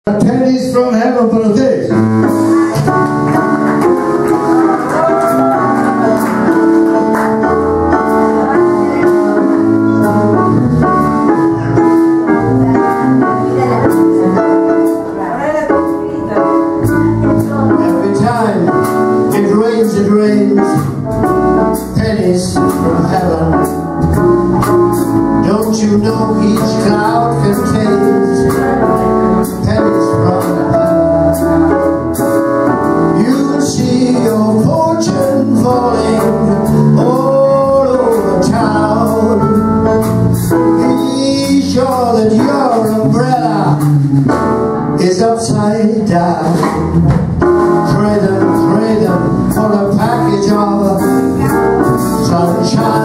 Pennies from heaven for this. Every time it rains, pennies from heaven. Don't you know each cloud contains pennies from heaven? You'll see your fortune falling all over town. Be sure that your umbrella is upside down. Trade them for a package of sunshine.